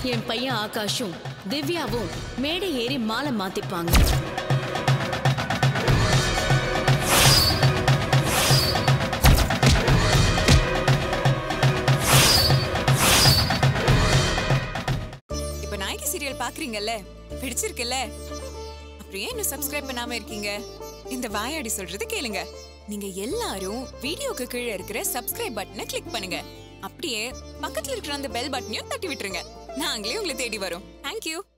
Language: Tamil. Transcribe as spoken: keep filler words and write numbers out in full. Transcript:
என் பையன் ஆகாஷும் திவ்யாவும் மேடை ஏறி மாலை மாத்திப்பாங்க. இப்ப நாயகி சீரியல் பாக்குறீங்கல்ல, பிடிச்சிருக்குல்ல? அப்புறம் ஏன் இன்னும் சப்ஸ்கிரைப் பண்ணாம இருக்கீங்க? இந்த வாயாடி சொல்றது கேளுங்க. நீங்க எல்லாரும் வீடியோக்கு கீழே இருக்கிற சப்ஸ்கிரைப் பட்டனை கிளிக் பண்ணுங்க. அப்படியே பக்கத்துல இருக்கிற அந்த பெல் பட்டனையும் தட்டி விட்டுருங்க. நாங்களே உங்களை தேடி வரோம். தேங்க்யூ.